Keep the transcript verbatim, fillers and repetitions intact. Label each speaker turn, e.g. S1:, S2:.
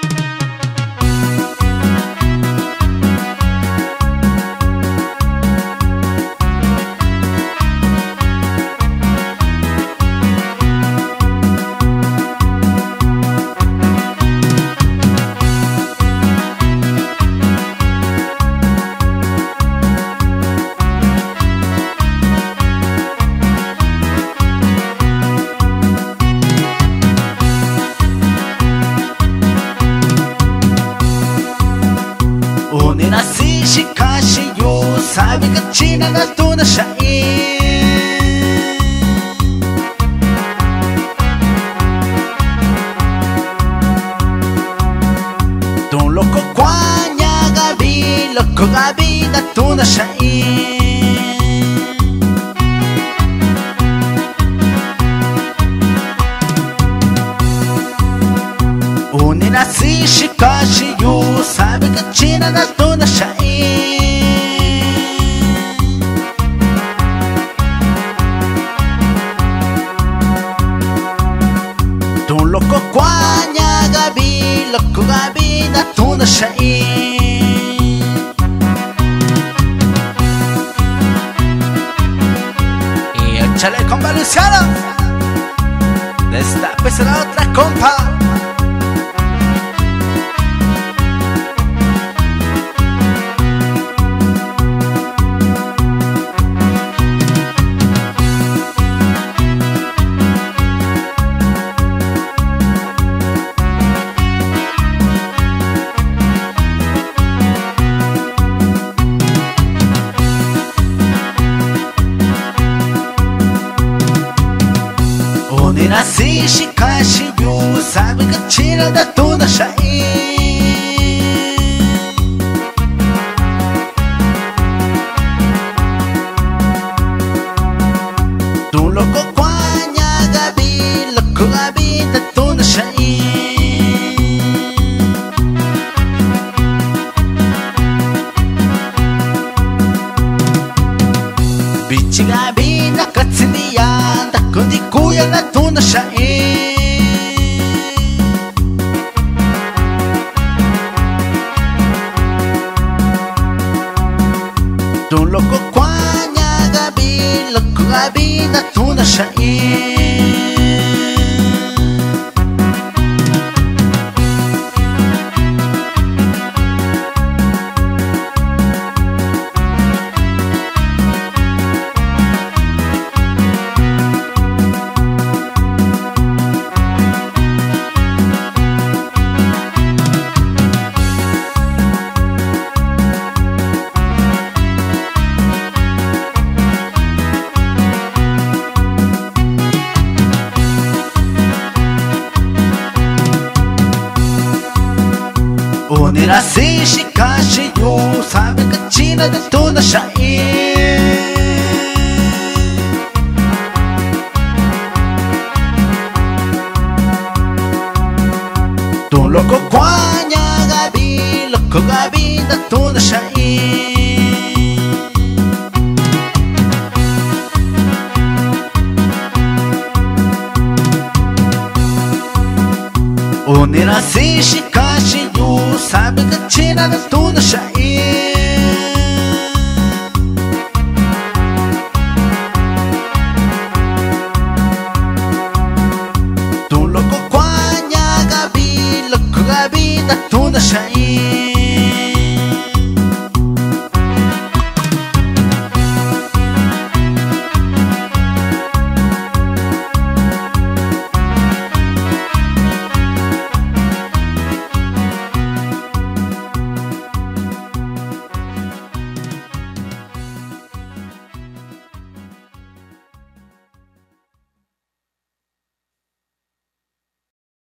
S1: Nasci de Caxiú, sabe cantina da tuna Chaí. Tão louco com a Gabi, louco Gabi da tuna Chaí. Une nasci de Caxiú, sabe cantina da tuna Chaí. Tão louco com a Gabi, louco Gabi da tuna Chaí. Y échale compa Luciano, destapese la otra compa. Nasci de Caxiú, sabe cantina da tuna Chaí. Tão louco com a Gabi, louco Gabi da tuna Chaí. Bichi Gabi na Catsilia, da Condicuia na tuna Chaí. Tão louco com a Gabi, louco Gabi da tuna Chaí. Une nasci de Caxiú, sabe cantina da tuna Chaí. Tão louco com a Gabi, louco Gabi da tuna Chaí. Une nasci de Caxiú, sabe cantina da tuna Chaí. Tão louco com a Gabi, louco Gabi da tuna Chaí.